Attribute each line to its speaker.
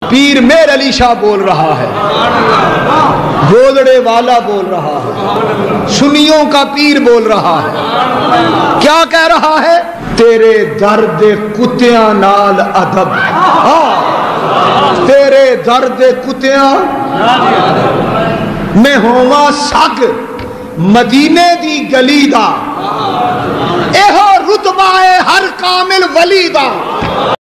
Speaker 1: पीर मेर अली शाह बोल रहा है, गोदड़े वाला बोल रहा है, सुन्नियों का पीर बोल रहा है। क्या कह रहा है? तेरे दर्द कुत्तियां नाल अदब, हाँ तेरे दर्द कुत्तियां मैं होवा सग मदीने दी गली दा, एहो रुतबा है हर कामिल वली दा।